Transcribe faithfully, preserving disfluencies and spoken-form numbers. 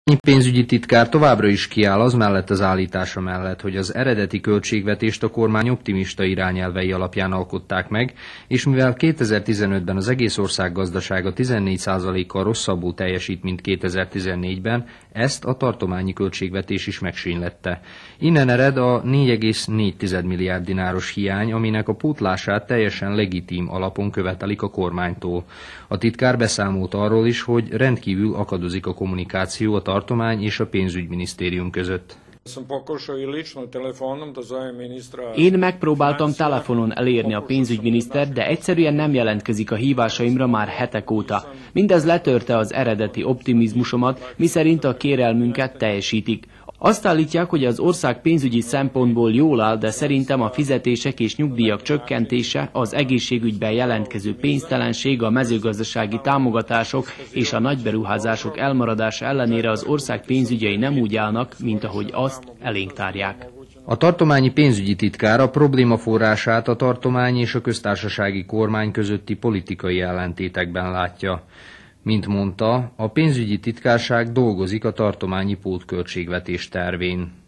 A pénzügyi titkár továbbra is kiáll az mellett az állítása mellett, hogy az eredeti költségvetést a kormány optimista irányelvei alapján alkották meg, és mivel kétezer-tizenötben az egész ország gazdasága tizennégy százalékkal rosszabbul teljesít, mint kétezer-tizennégyben, ezt a tartományi költségvetés is megsínylette. Innen ered a négy egész négy milliárd dináros hiány, aminek a pótlását teljesen legitim alapon követelik a kormánytól. A titkár beszámolt arról is, hogy rendkívül akadozik a kommunikáció a tartomány és a pénzügyminisztérium között. Én megpróbáltam telefonon elérni a pénzügyminisztert, de egyszerűen nem jelentkezik a hívásaimra már hetek óta. Mindez letörte az eredeti optimizmusomat, miszerint a kérelmünket teljesítik. Azt állítják, hogy az ország pénzügyi szempontból jól áll, de szerintem a fizetések és nyugdíjak csökkentése, az egészségügyben jelentkező pénztelenség, a mezőgazdasági támogatások és a nagyberuházások elmaradása ellenére az ország pénzügyei nem úgy állnak, mint ahogy azt elénk tárják. A tartományi pénzügyi titkár a probléma forrását a tartomány és a köztársasági kormány közötti politikai ellentétekben látja. Mint mondta, a pénzügyi titkárság dolgozik a tartományi pótköltségvetés tervén.